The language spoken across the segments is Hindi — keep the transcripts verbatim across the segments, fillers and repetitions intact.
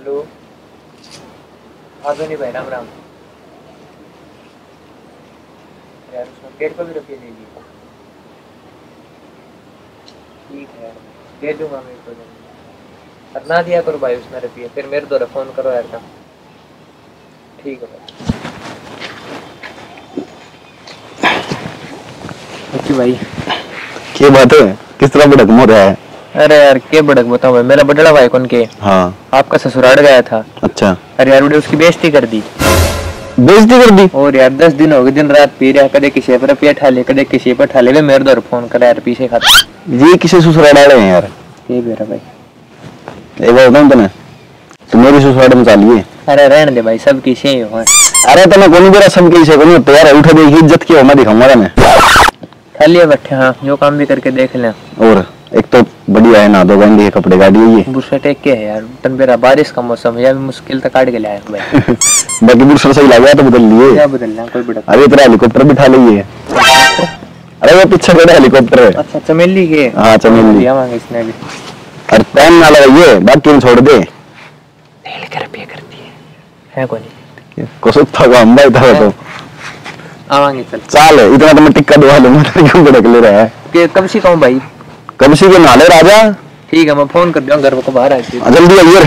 हेलो आगे नहीं भाई राम राम यार उसमें पेड़ को भी रुपये ले लीजिए। ठीक है दे दूंगा मैं तो और ना दिया करो भाई उसने रुपये फिर मेरे द्वारा फोन करो यार का। ठीक है भाई भाई क्या बात है किस तरह भड़क मोड़ रहा है? अरे यार क्या भड़क बताऊं मैं मेरा बड़ा भाई कौन के हाँ आपका ससुराल गया था। अच्छा अरे यार उसकी बेइज्जती कर दी बेइज्जती कर दी और यार दस दिन हो गए दिन रात पी रहा कदे किसी पर रुपया ठा ले कदे किसी पर ठा ले वे मेरे द्वारा फोन करा यार पीछे खाता ये किसे ससुराल डाले हैं यार? ये मेरा भाई एक बार बताऊं तने तो मेरी ससुराल में चालिए। अरे रहने दे भाई सब किसे ही हो। अरे तने कोनी बेरा सब किसे कोनी तैयार उठा दे इज्जत की हो मैं दिखाऊंगा तने खाली बैठे हाँ जो काम भी करके देख लें। और एक तो बढ़िया है ना दो गंदे के कपड़े गाड़ी है ये बुरशा टेक के है यार तन बेरा बारिश का मौसम है मुश्किल तक काट के लाया भाई बाकी बुरशा सही लग गया तो बदल लिए क्या बदलना कोई बड़ा अरे तेरा हेलीकॉप्टर बिठा लिए अरे वो पीछे खड़ा हेलीकॉप्टर है। अच्छा चमेली के हाँ चमेली आवांगे इसने भी और टाइम ना लगाइए बाकी छोड़ दे तेल के रुपये करती है है कोनी कुछ था हम भाई था तो आवांगे चल चाल इतना तो मैं टिक्का दवा लूंगा क्यों भड़क ले रहा है कि कब से कहूं भाई कब से के नाले राजा। ठीक है मैं फोन कर दूंगा घर को बाहर आ जल्दी आइए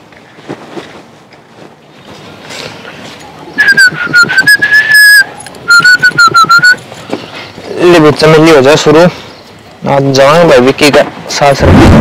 ले भी चमेली हो जाए शुरू आज जाएंगे भाई विक्की का सास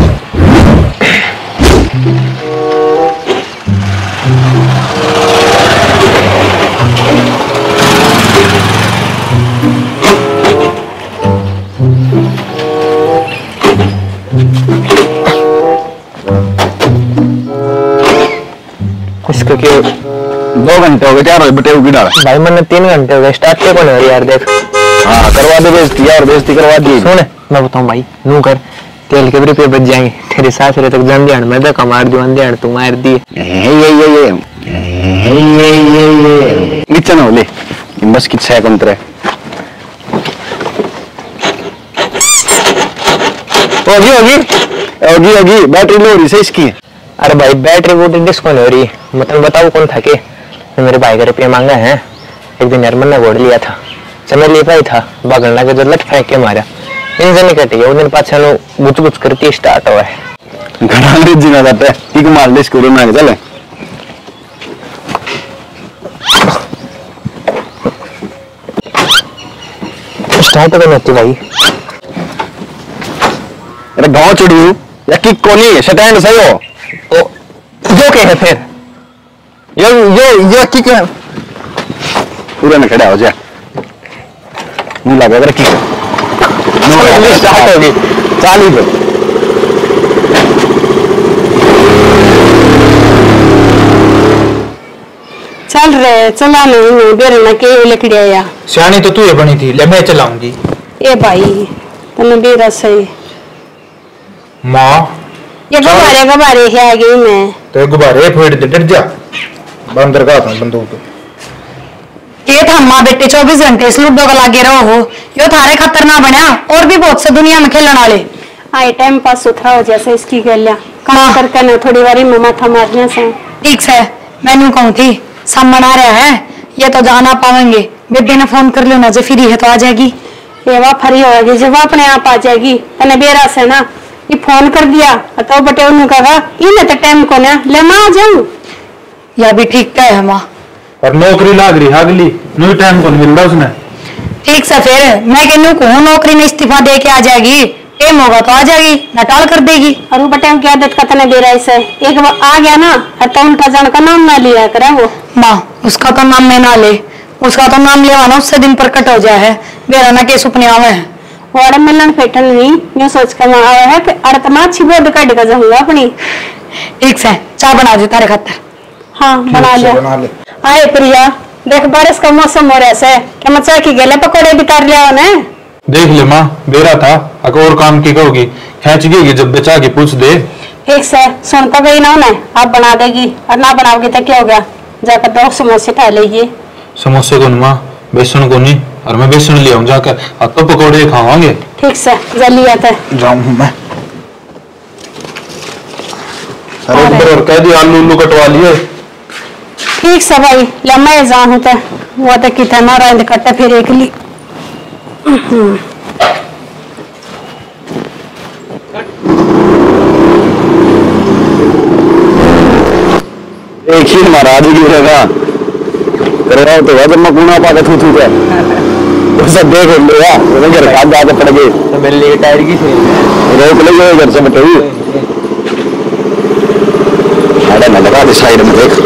इसका क्यों दो घंटे हो गए क्या रोई बटे उगी डाल भाई मैंने तीन घंटे हो गए स्टार्ट के कौन है यार देख। हाँ करवा दे बेइज्जती यार बेइज्जती करवा दी। सुन मैं बताऊं भाई नू कर तेल के रुपये बच जाएंगे तेरे सास रे तक जान दिया मैं तो मार दूं अंधेड़ तू मार दी ये ये ये ये ये ये नीचे ना ले बस किच्छा है कंतरे होगी होगी होगी होगी बैटरी लो रही है इसकी। अरे भाई बैटरी वोटरी डिस्को नहीं हो रही मतलब बताओ कौन था के मेरे भाई का रुपया मांगा है एक दिन यार मैंने घोड़ लिया था चमेली पाई था बगलना के जो लट फेंक के मारा इंजन नहीं कटी है दिन पाछा नो गुच गुच करती स्टार्ट हुआ है घड़ा ले जीना जाता है ठीक मार ले इसको ना चले स्टार्ट तो नहीं भाई अरे गांव चढ़ी या किक कोनी स्टैंड सही हो तो जो के है फिर ये ये ये किक है पूरा ना खड़ा हो जा मुंह लगा कर किक स्टार्ट होगी चालू पे चल रहे चला नहीं बेरे ना के लकड़िया या सियानी तो तू ये बनी थी ले मैं चलाऊंगी ए भाई तने बेरा सही मां ये गुब्बारे गुब्बारे है आ गई मैं तो गुब्बारे फोड़ दे डर जा बंदर का था बंदूक ये था मां बेटे चौबीस घंटे इस लूडो का लागे रहो हो यो थारे खतरनाक बनया और भी बहुत से दुनिया में खेलने वाले आए टाइम पास सुथरा हो जैसे इसकी गलिया कमा करके ना थोड़ी बारी में माथा मारने से ठीक है मैंने कहूं थी सामान आ रहा है ये तो जाना पाएंगे बेबे ने फोन कर लो ना जो फ्री है तो आ जाएगी ये वा फ्री होगी जब अपने आप आ जाएगी तने बेरा से ना ये फोन कर दिया तो बटे उन्होंने कहा इन्हें तो टाइम को ना ले मां आ जाऊं या भी ठीक है मां और नौकरी लाग रही अगली न्यू टाइम को मिल रहा उसने ठीक से फिर मैं कहूं को नौकरी में इस्तीफा दे के आ जाएगी टाइम होगा तो आ जाएगी नटाल कर देगी और वो बटे की आदत का तने दे रहा है एक बार आ गया ना तो उनका जन का नाम ना लिया करे वो मां उसका तो नाम में ना ले उसका तो नाम लेवा ना उससे दिन प्रकट हो जाए है मेरा ना के सुपने आवे है और मिलन फेटल नहीं ये सोच कर मैं आया है कि अर्थमा अच्छी बोर्ड काट का जाऊंगा अपनी ठीक से चाय बना दे तारे खातिर हाँ बना ले बना ले आए प्रिया देख बारिश का मौसम हो रहा है कि मैं चाय की गले पकौड़े भी कर लिया ने देख ले माँ बेरा था अगर और काम की कहोगी खींच गई जब बचा के पूछ दे ठीक से सुन तो गई ना उन्हें आप बना देगी और ना बनाओगी तो क्या हो गया जाकर दो समोसे खा लेगी समोसे को माँ बेसन को नहीं और मैं बेसन ले आऊं जाकर अब तो पकौड़े खावांगे ठीक से जल्दी आता है जाऊं मैं अरे इधर और कह दिया आलू उल्लू कटवा लिए। ठीक सब भाई ले मैं जाऊँ तो वो तो कितना ना रंद कट्टे फिर एक ली। एक ही हमारा आदमी गिरेगा कर रहा तो वजन में गुना पा के थू थू के वो सब देख लेगा वो घर का आगे पड़ गए तो मेरे लिए टायर की थी रोक ले गए घर से बताइए अरे ना लगा दे साइड में देख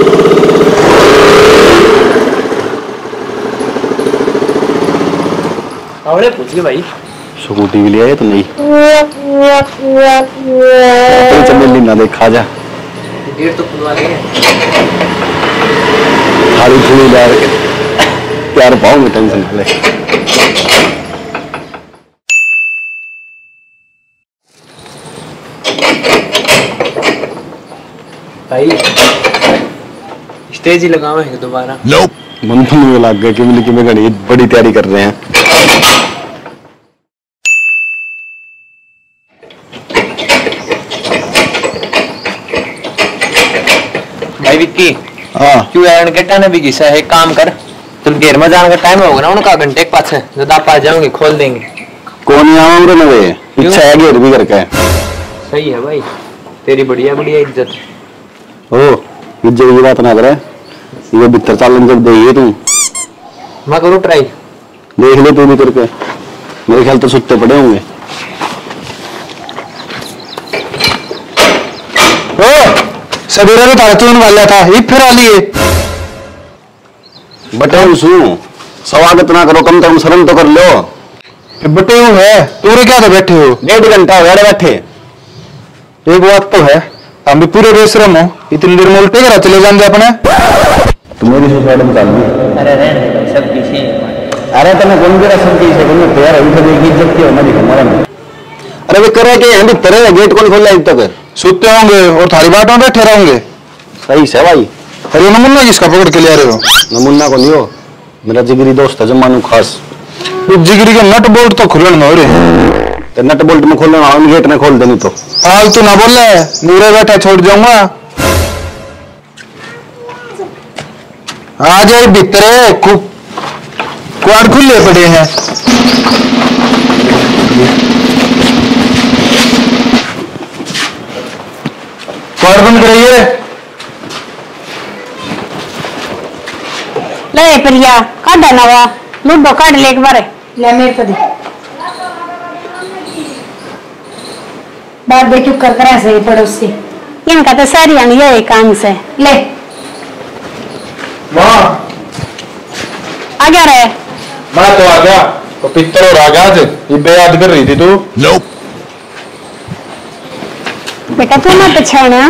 आवड़े पूछ ले भाई स्कूटी के लिए आए तो नहीं तो चमेली ना देख खा जा गेट तो खुलवा देंगे खाली खुली जा प्यार पाऊंगे टेंशन ले भाई स्टेज ही लगावा है दोबारा nope. मन तो नहीं लग गया कि मिली कि मैं घड़ी बड़ी तैयारी कर रहे हैं भाई विक्की हाँ क्यों यार गेटा ने भी किसा है काम कर तुम घेर में जाने का टाइम होगा ना उनका घंटे के पास है जब आप आ जाओगे खोल देंगे कौन यहाँ उम्र में वे इच्छा है घेर भी करके सही है भाई तेरी बढ़िया बढ़िया इज्जत ओ इज्जत की बात ना करे ये भीतर चालन जब देगी तू मैं करूँ ट्राई देख ले तू भी करके मेरे ख्याल तो सुत्ते पड़े होंगे ओ सवेरे तो तारा तून वाला था ये फिर आ लिए बटे उसू स्वागत ना करो कम से कम शर्म तो कर लो बटे हूँ है पूरे क्या तो बैठे हो डेढ़ घंटा हो गया बैठे एक बात तो है हम भी पूरे बेशरम हो इतनी देर में उल्टे करा चले जाएंगे अपने तुम मेरी सोसाइटी में चालू अरे रहने दो सब किसी अरे तने कौन करा सब की से कौन तैयार अभी तो देखी इज्जत की होना दिखा हमारा अरे वे करे के हम भी तरह गेट कौन खोल रहा है तक सोते होंगे और थारी बाट में बैठे रहोगे सही से भाई अरे नमुन्ना किसका पकड़ के ले रहे हो नमुन्ना को नहीं हो मेरा जिगरी दोस्त है जमानू खास वो जिगरी के नट बोल्ट तो खुलन में हो रहे तो नट बोल्ट में खोलना हम गेट में खोल देनी तो फालतू ना बोल रहे नीरे बैठा छोड़ जाऊंगा आ जाए भीतरे क्वाड खुले पड़े हैं क्वाड बंद कराइए ले प्रिया काट नवा लूडो काट ले एक बार ले मेरे को दे बात देखियो कर कर ऐसे ही पड़ोसी इनका तो सारी आनी है काम से ले माँ आ गया रे मैं तो आ गया तो पित्तर और आ गया आज ये बेयाद कर रही थी तू nope. बेटा तू मत पछाना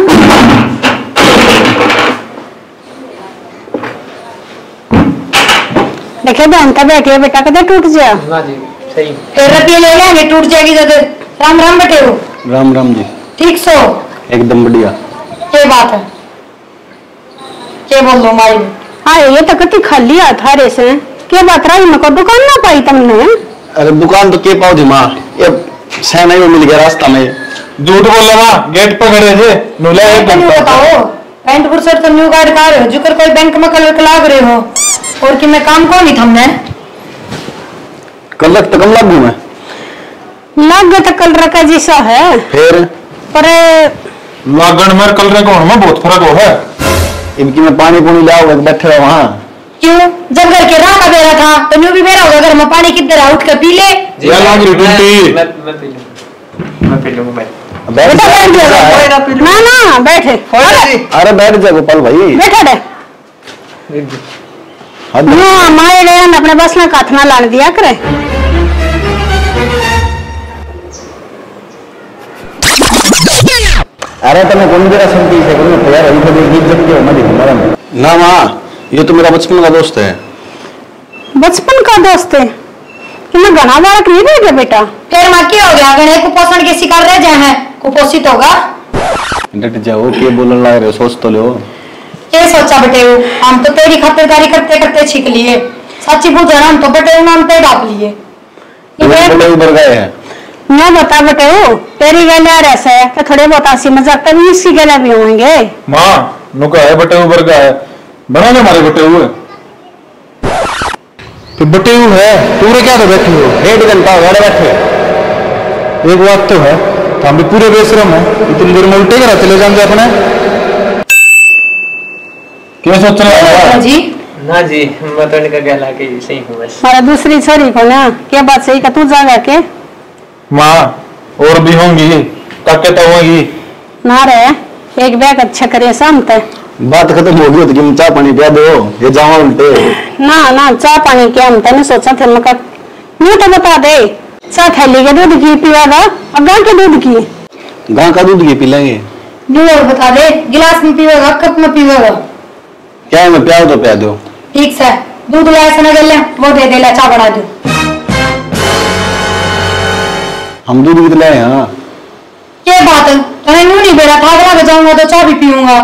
देखे बहन का बैठे बेटा कदे टूट जा ना जी सही फिर रुपये ले लेंगे टूट जाएगी तो राम राम बैठे हो राम राम जी ठीक सो एकदम बढ़िया क्या बात है क्या बोल लो माई हाँ ये तो कति खाली आ था रे से क्या बात रही मैं को दुकान ना पाई तुमने अरे दुकान तो के पाओ थी माँ ये सहना ही मिल गया रास्ता में झूठ बोल रहा गेट पर खड़े थे नुला एक बताओ पैंट बुरसट तो न्यू गार्ड का रहे हो जुकर कोई बैंक में कलर लाग रहे हो और कि मैं काम कौन नहीं थमने कल तक कम लागू मैं लग तो कल रखा जैसा है फिर पर लागण में कल रे कौन में बहुत फर्क हो है इनकी मैं पानी पुनी ले आओ बैठे रहो वहाँ क्यों जब घर के राह का बेरा था तो न्यू भी बेरा होगा घर में पानी किधर उठ कर पी ले ये लाग रही टूटी मैं मैं पी लूं मैं पी लूंगा भाई बैठ बेटा बैठ जा जा ना ना बैठे अरे बैठ जा गोपाल भाई बैठा दे हद हाँ मारे गया न अपने बस में काथना लान दिया करे अरे तने कौन मेरा संती से कौन तैयार अभी तो देखी इज्जत की होना दिखा हमारा ना माँ ये तो मेरा बचपन का दोस्त है बचपन का दोस्त है कि मैं घना बालक नहीं रह गया बेटा फिर माँ क्या हो गया अगर एक कुपोषण के शिकार रह जाए हैं कुपोषित होगा डट जाओ क्या बोलने लग रहे हो सोच तो लो क्या सोचा बेटे हम तो तेरी खातिरदारी करते करते छीक लिए सच्ची पूछा हम तो बेटे नाम पे डाप लिए बोले उबर गए हैं मैं बता बेटे हो तेरी गले ऐसा है कि थोड़े बहुत हंसी मजाक कर इसकी गले भी होंगे। माँ नुका है बटे ऊपर का है बना ले हमारे बटे हुए तो बटे हुए है पूरे क्या तो बैठे हो डेढ़ घंटा हो गया बैठे। एक बात तो है तो हम भी पूरे बेशरम है इतनी देर में उल्टे करा चले जाएंगे अपने क्या सोच रहे हो जी ना जी मैं तो इनका गला के सही हूँ बस। हमारा दूसरी छोरी को ना क्या बात सही का तू जागा के माँ और भी होंगी ताकत तो होंगी ना रहे एक बैग अच्छा करे शाम तक बात खत्म हो गई तो कि चाय पानी पिया दो ये जावा उल्टे। ना ना चाय पानी क्या हम तने सोचा थे मैं यूं तो बता दे चाय थैली के दूध की पियागा और गाय के दूध की गाय का दूध की पी लेंगे। जो बता दे गिलास में पीवेगा कप में पीवेगा क्या है मैं प्यार तो प्या दो। ठीक से दूध लाया से ना गले वो दे दे ला चाय बना दो। हम दूध भी तो लाए हाँ क्या बात है तने यूं नहीं बेरा था अगला जाऊंगा तो चाय भी पीऊंगा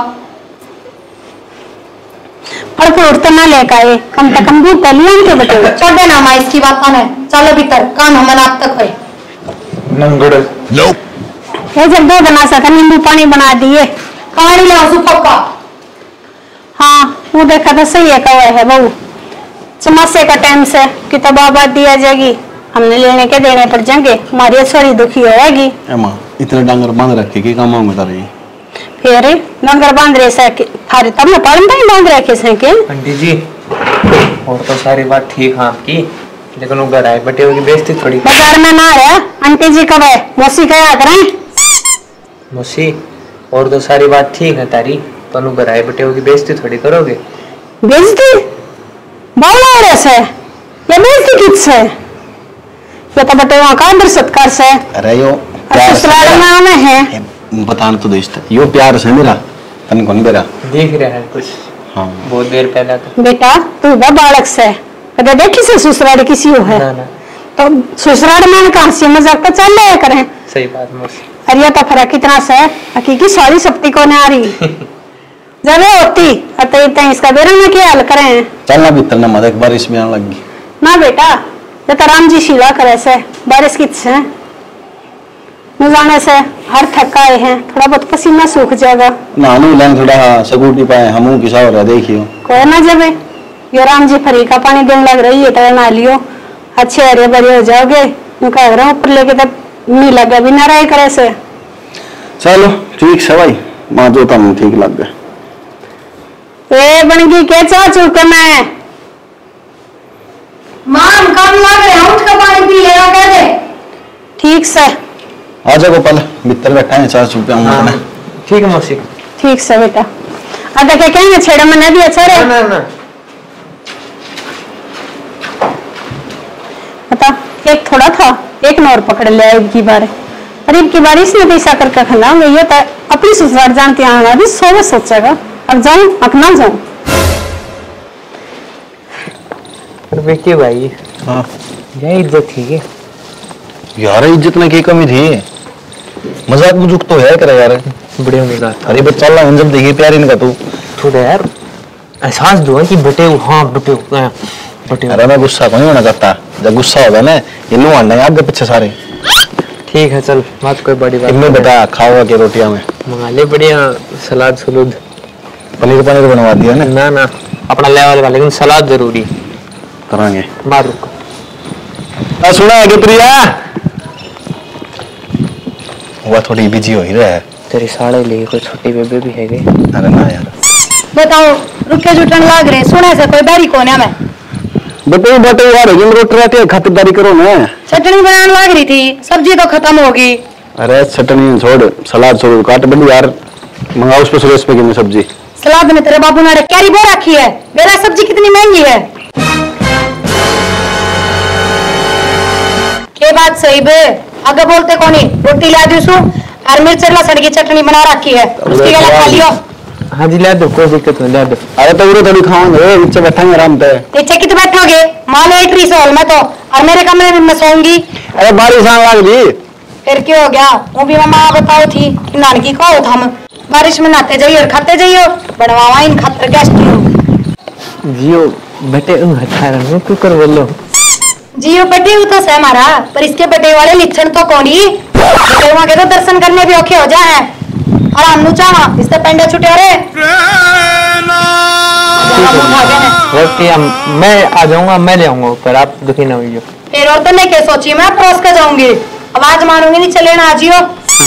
और फ्रूट तो ना लेकर आए कम से कम दूध तो लिया के बटे छोड़े ना माँ इसकी बात है चलो भीतर काम हमारा अब तक है नंगड़ ये जब दो बना सका नींबू पानी बना दिए पानी लाओ सुपक का। हाँ वो देखा तो सही है कवा है बहू चमसे का टाइम से किताब आबाद दिया जाएगी हमने लेने के देने पड़ जाएंगे हमारी छोरी दुखी होएगी। माँ इतने डांगर बांध रखे कि काम में रही फिर डंगर बांध रहे से थारे तब न पालन नहीं बांध रखे से के आंटी जी और तो सारी बात ठीक है आपकी लेकिन वो घर आए बटे होगी बेइज्जती थोड़ी। बाजार में ना रहा आंटी जी कब है मौसी कया करें मौसी और तो सारी बात ठीक है तारी तो नु घर आए बटे होगी बेइज्जती थोड़ी करोगे। बेइज्जती बावला रहे से ये बेइज्जती किससे ये तो बटे वहाँ का अंदर सत्कार से अरे यो ससुराल में आना है बताना तो देश यो प्यार से मेरा तन कौन बेरा देख रहे हैं कुछ हाँ बहुत देर पहले तो बेटा तू बा बालक से कदे देखी से ससुराल किसी हो है ना ना तो ससुराल में कहाँ से मजाक तो चल रहे करें सही बात मौसी। अरे ये तो फर्क कितना सा है हकीकी सारी शक्ति को नहीं आ रही जब होती अतः इसका बेरा में क्या हाल करें चलना भीतर ना मत बारिश में आने लगी ना बेटा ये तो राम जी शीला करे से बारिश कित से न जाने से हर थकाए हैं थोड़ा बहुत पसीना सूख जाएगा नहाने लाइन थोड़ा सगुटी पाए हम किसा हो रहा देखियो कोई ना जब ये राम जी फरी का पानी देने लग रही है तो नहा लियो अच्छे हरे भरे हो जाओगे कह रहा हूँ ऊपर लेके तब नहीं लगा भी ना रहे करे से। चलो ठीक से भाई माँ जो तम ठीक लग गए ए बन गई क्या चाह चुका मैं मां कम लग रहे हैं उठ के पानी पी लेगा कह दे ठीक से आ जाओ गोपाल भीतर बैठा है चार चुप हाँ, ठीक है मौसी ठीक से बेटा अब क्या कहेंगे छेड़ा में नहीं अच्छा रे ना ना बता एक थोड़ा था एक नौर पकड़ लिया एक की बार अरे इनकी बार इसने पैसा करके खिलाऊंगे ये तो अपनी ससुराल जानती आना अभी सौ में सोचेगा अब जाऊं अपना जाऊं बेटे भाई हाँ यह इज्जत थी के यार इज्जत में की कमी थी मजाक मजुक तो है करे यार बड़े मजाक अरे बच्चा ला जब देखिए प्यार इनका तू थोड़ा यार एहसास दो कि बटे हाँ बटे बटे अरे मैं गुस्सा को नहीं होना चाहता जब गुस्सा होगा ना ये नु आना आगे पीछे सारे ठीक है चल बात कोई बड़ी बात इनमें बता खाओगा के रोटियां में मंगा ले बढ़िया सलाद सलूद पनीर पनीर बनवा दिया ना ना ना अपना लेवल का लेकिन सलाद जरूरी करांगे बात रुको आ सुना है प्रिया वो थोड़ी बिजी हो ही रहा है तेरी साड़े ले कोई छोटी बेबे भी है गई अरे ना यार बताओ रुके जुटन लाग रहे सुने से कोई बारी कोने में बटे बटे यार जिन रोटी राटी खातिरदारी करो ना चटनी बनाने लाग रही थी सब्जी तो खत्म होगी अरे चटनी छोड़ सलाद छोड़ काट बड़ी यार मंगाओ उस पे सुरेश पे की सब्जी सलाद में तेरे बाबू ने कैरी बो रखी है मेरा सब्जी कितनी महंगी है के बात सही बे आगे बोलते कोनी रोटी ला दूसू और मिर्च लहसुन की चटनी बना रखी है उसकी गला खा लियो हाँ जी ला दो कोई दिक्कत नहीं ला दो अरे तो उरे थोड़ी खाओगे नीचे बैठेंगे आराम से नीचे कितने बैठोगे मान एंट्री से हॉल में तो और मेरे कमरे में मैं सोऊंगी अरे बारिश आने लग गई फिर क्या हो गया वो भी मम्मा बताओ थी कि नानकी को था हम बारिश में नहाते जाइए और खाते जाइए बनवावा इन खातर गेस्ट जियो बेटे उन हथा रंग कुकर बोलो जियो बटे तो है हमारा, पर इसके बटे वाले लिखण तो कौन ही बटे वहां के तो दर्शन करने भी औखे हो जाए और हम चावा इससे पेंडे छुटे रे मैं आ जाऊंगा, मैं ले आऊंगा ऊपर, आप दुखी ना होइए। फिर और तो नहीं क्या सोची, मैं परोस कर जाऊंगी, आवाज मारूंगी नहीं, चले ना आजियो।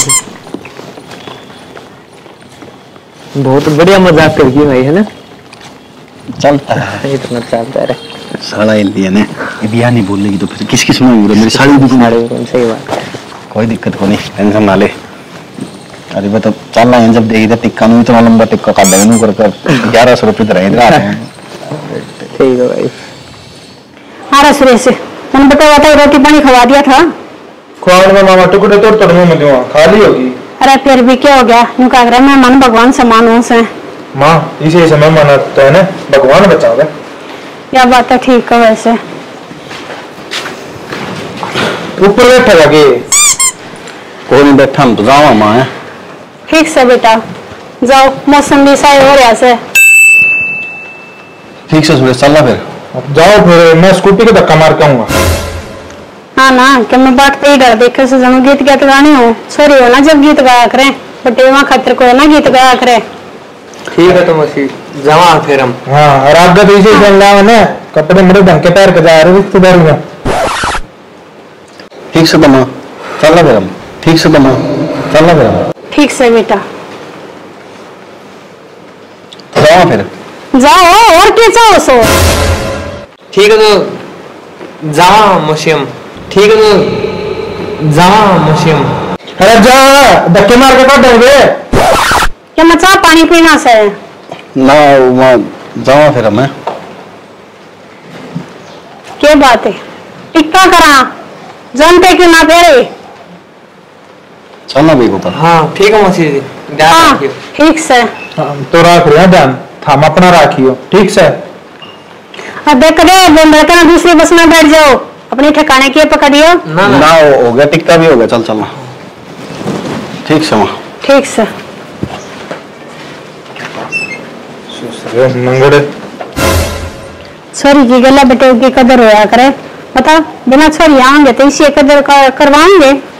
बहुत बढ़िया मजाक करगी भाई, है ना? चलता है इतना चलता है साला इंडियन है, ये बिया नहीं बोलेगी तो फिर किसकी सुनाऊंगी? मेरी साड़ी भी सुना रही। सही बात, कोई दिक्कत को नहीं, टेंशन ना ले। अरे बता चलना है, जब देखी था टिक्का नहीं इतना लंबा टिक्का का देनू कर कर ग्यारह सौ रुपये रहे इधर। ठीक है भाई। हाँ सुरेश से मैंने बताया था रोटी पानी खवा दिया था। खुआने में मामा टुकड़े तोड़ तोड़ मुंह में दूंगा, खाली होगी। अरे फिर भी क्या हो गया, यूं कह रहा मैं मन भगवान समान हूँ से। माँ इसे समय मनाता है ना, भगवान बचाओगे। क्या बात है, ठीक है वैसे। ऊपर बैठा जाके कोई नहीं बैठा, हम तो जावा माँ है। ठीक से बेटा जाओ, मौसम भी सही हो रहा से। ठीक से सुरेश चलना फिर। अब जाओ, फिर मैं स्कूटी के धक्का मार के आऊंगा। हाँ ना, कि मैं बात पे ही डर देखे से जानू गीत गीत गाने हो, सॉरी हो ना जब गीत गाया करें, बटे वहाँ खतर को है ना गीत गाया करे। ठीक है तो मसी जमा फिर हम। हाँ और आगे तो इसे चल रहा है ना, कपड़े मेरे ढंग के पैर के जा रहे रिश्तेदारी में। ठीक से दमा चलना फिर हम, ठीक से दमा चलना फिर हम। ठीक से बेटा जावा फिर। जाओ, और क्या चाहो सो। ठीक है तो जावा मुशियम, ठीक है तो जावा मुशियम। अरे जा धक्के मार के काट दोगे क्या मचा पानी पीना से। ना वहाँ जावा फिर हम। क्या बात है, टिक्का करा जानते क्यों ना फेरे। चलना भी ऊपर। हाँ ठीक है मसी जी, ध्यान हाँ रखियो। ठीक से। तो रख रहे हैं ध्यान, हम अपना राखियो ठीक से। अब देख दे बंदर का दूसरी बस में बैठ जाओ, अपने ठिकाने की पकड़ियो। ना ना, ना हो गया, टिक्का भी हो गया, चल चलना ठीक से माँ। ठीक से। मंगड़े छोरी की गला बेटे की कदर होया करे, बता बिना छोरी आएंगे तो इसी कदर करवाएंगे।